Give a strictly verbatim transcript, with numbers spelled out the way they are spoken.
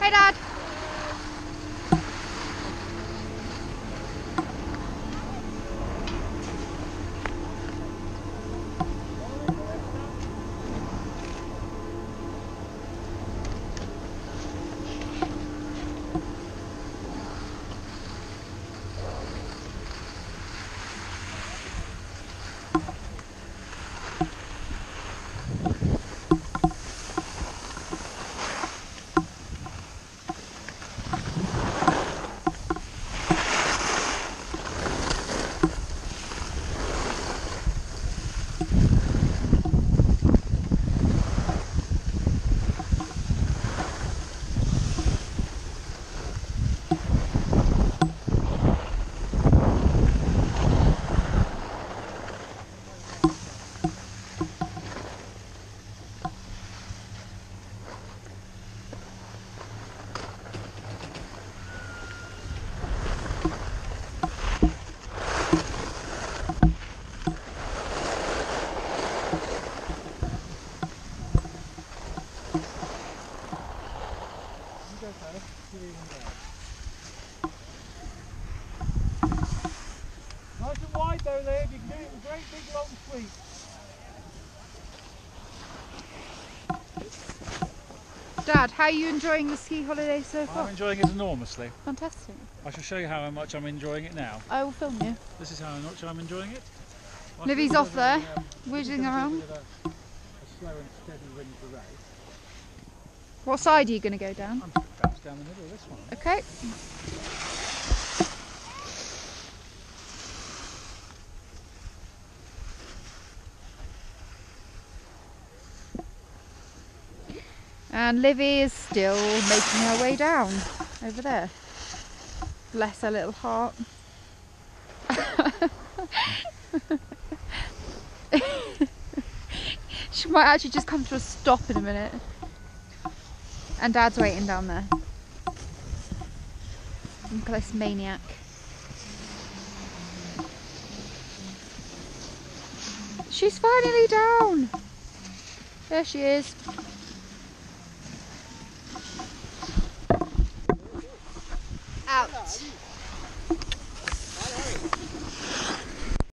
Hey, Dad. Nice and wide though, Liv. You can do it in great big long sweeps. Dad, how are you enjoying the ski holiday so far? I'm enjoying it enormously. Fantastic. I shall show you how much I'm enjoying it now. I will film you. This is how much I'm enjoying it. Livy's off there, um, whizzing around. A, a slow and steady ring for race. What side are you going to go down? I'm perhaps down the middle of this one. Okay. And Livy is still making her way down over there. Bless her little heart. She might actually just come to a stop in a minute. And Dad's waiting down there. Look at this maniac. She's finally down. There she is. Out.